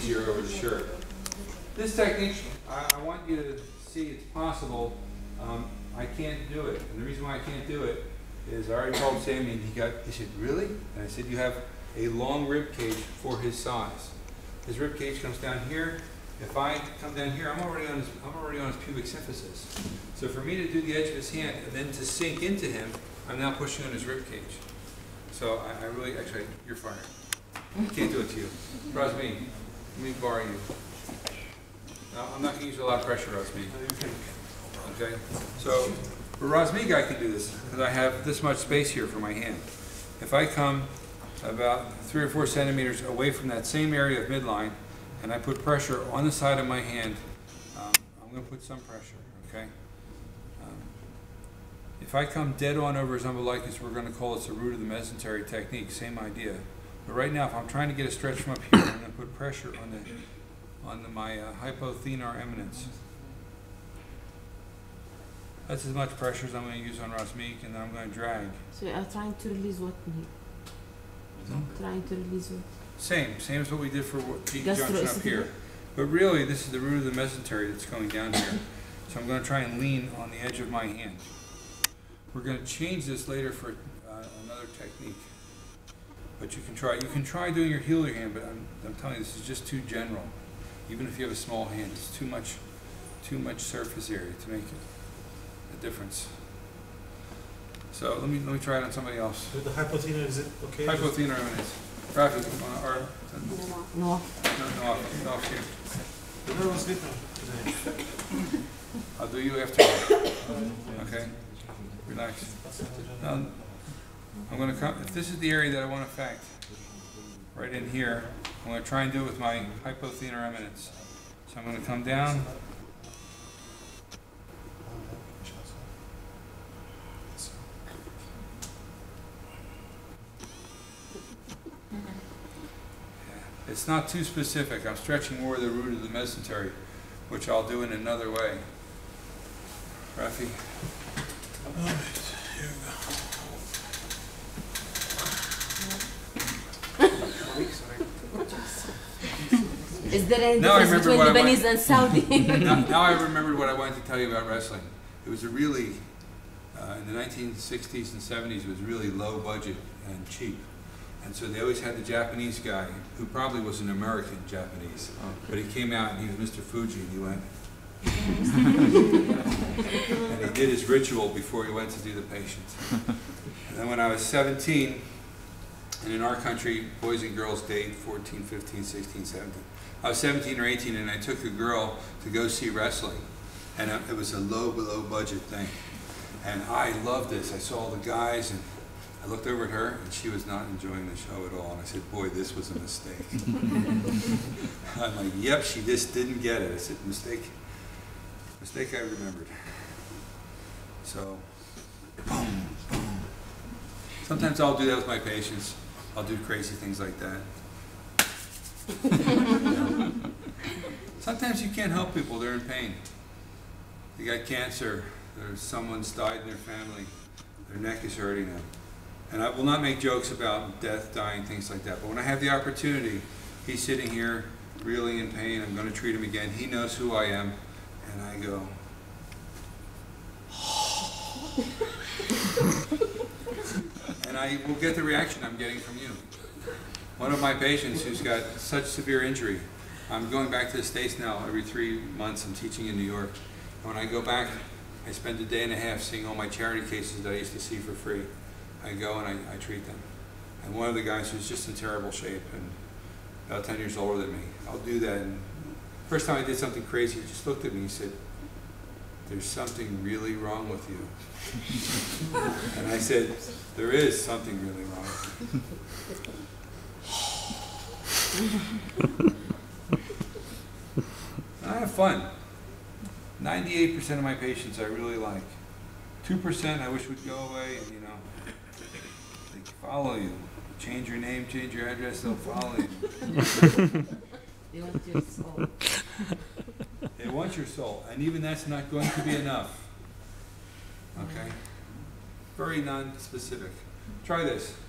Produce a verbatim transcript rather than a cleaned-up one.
easier over the shirt. This technique, I, I want you to see it's possible. Um, I can't do it, and the reason why I can't do it is I already told Sammy, and he got, he said, really? And I said, you have a long rib cage for his size. His rib cage comes down here. If I come down here, I'm already on his, I'm already on his pubic symphysis. So for me to do the edge of his hand and then to sink into him, I'm now pushing on his rib cage. So I, I really, actually, you're fired. I can't do it to you. Rosmi, let me borrow you. No, I'm not going to use a lot of pressure, Rosmi. Okay? So for Rosmi, I can do this because I have this much space here for my hand. If I come about three or four centimeters away from that same area of midline, and I put pressure on the side of my hand, um, I'm going to put some pressure, okay? Um, if I come dead on over his umbilicus, we're going to call this the root of the mesentery technique, same idea. But right now, if I'm trying to get a stretch from up here, I'm going to put pressure on the on the, my uh, hypothenar eminence. That's as much pressure as I'm going to use on Rosmeek, and then I'm going to drag. So you are trying to release what? Hmm? Trying to release what? Same, same as what we did for G Gastro junction up here. But really, this is the root of the mesentery that's going down here. So I'm going to try and lean on the edge of my hand. We're going to change this later for uh, another technique. But you can try. You can try doing your heel of your hand, but I'm, I'm telling you, this is just too general. Even if you have a small hand, it's too much, too much surface area to make it a difference. So let me let me try it on somebody else. With the hypothenar, is it okay? Hypothenar eminence. Rafi, uh, or, No. no, no, no, off here. The other one's different. I'll do you after. Okay? Relax. Now, I'm going to come, if this is the area that I want to affect, right in here, I'm going to try and do it with my hypothenar eminence. So I'm going to come down. It's not too specific. I'm stretching more the root of the mesentery, which I'll do in another way. Rafi? All right, here we go. Is there any Now I difference remember between what I Lebanese and Saudi? now, now I remembered what I wanted to tell you about wrestling. It was a really, uh, in the nineteen sixties and seventies, it was really low budget and cheap. And so they always had the Japanese guy, who probably was an American Japanese, but he came out and he was Mister Fuji, and he went, and he did his ritual before he went to do the patient. And then when I was seventeen, and in our country, boys and girls date fourteen, fifteen, sixteen, seventeen. I was seventeen or eighteen, and I took a girl to go see wrestling, and it was a low, low budget thing. And I loved this. I saw the guys, and I looked over at her, and she was not enjoying the show at all. And I said, boy, this was a mistake. I'm like, yep, she just didn't get it. I said, mistake, mistake I remembered. So, boom, boom. Sometimes I'll do that with my patients. I'll do crazy things like that. You know? Sometimes you can't help people. They're in pain. They got cancer. There's someone's died in their family. Their neck is hurting them. And I will not make jokes about death, dying, things like that. But when I have the opportunity, he's sitting here really in pain. I'm going to treat him again. He knows who I am. And I go, and I will get the reaction I'm getting from you. One of my patients who's got such severe injury, I'm going back to the States now every three months. I'm teaching in New York. And when I go back, I spend a day and a half seeing all my charity cases that I used to see for free. I go and I, I treat them. And one of the guys who's just in terrible shape and about ten years older than me, I'll do that. And first time I did something crazy, he just looked at me and he said, there's something really wrong with you. And I said, there is something really wrong with you. I have fun. ninety-eight percent of my patients I really like. two percent I wish would go away, and you know, they follow you. Change your name, change your address, they'll follow you. They want your soul. They want your soul, and even that's not going to be enough. Okay? Very non-specific. Try this.